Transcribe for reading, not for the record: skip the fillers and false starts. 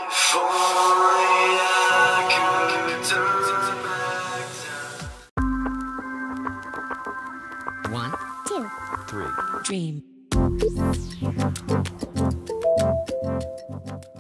If only I could turn back time. 1, 2, 3. Dream.